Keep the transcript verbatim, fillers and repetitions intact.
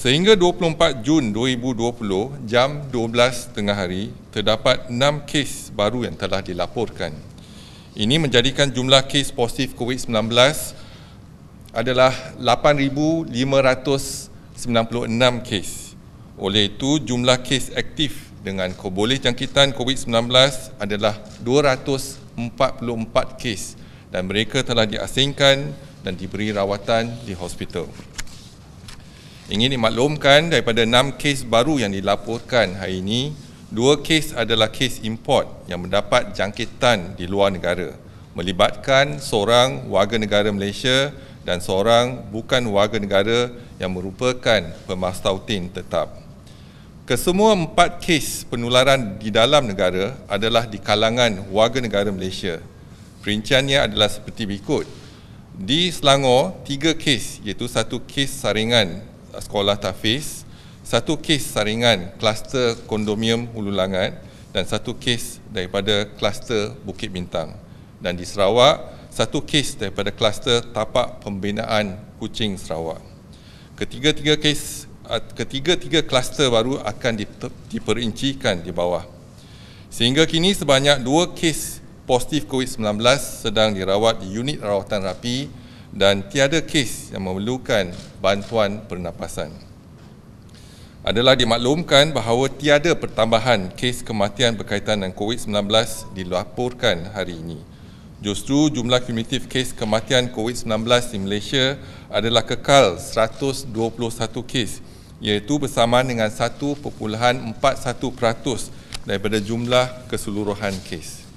Sehingga dua puluh empat Jun dua ribu dua puluh, jam dua belas tengah hari, terdapat enam kes baru yang telah dilaporkan. Ini menjadikan jumlah kes positif COVID sembilan belas adalah lapan ribu lima ratus sembilan puluh enam kes. Oleh itu, jumlah kes aktif dengan boleh jangkitan COVID sembilan belas adalah dua ratus empat puluh empat kes dan mereka telah diasingkan dan diberi rawatan di hospital. Ingin dimaklumkan, daripada enam kes baru yang dilaporkan hari ini, dua kes adalah kes import yang mendapat jangkitan di luar negara, melibatkan seorang warga negara Malaysia dan seorang bukan warga negara yang merupakan pemastautin tetap. Kesemua empat kes penularan di dalam negara adalah di kalangan warga negara Malaysia. Perinciannya adalah seperti berikut. Di Selangor, tiga kes, iaitu satu kes saringan sekolah tahfiz, satu kes saringan kluster kondominium Hulu Langat dan satu kes daripada kluster Bukit Bintang. Dan di Sarawak, satu kes daripada kluster tapak pembinaan Kuching Sarawak. Ketiga-tiga kes ketiga-tiga kluster baru akan diperincikan di bawah. Sehingga kini sebanyak dua kes positif COVID sembilan belas sedang dirawat di unit rawatan rapi dan tiada kes yang memerlukan bantuan pernafasan. Adalah dimaklumkan bahawa tiada pertambahan kes kematian berkaitan dengan COVID sembilan belas dilaporkan hari ini. Justru jumlah kumulatif kes kematian COVID sembilan belas di Malaysia adalah kekal seratus dua puluh satu kes, iaitu bersamaan dengan satu perpuluhan empat satu peratus daripada jumlah keseluruhan kes.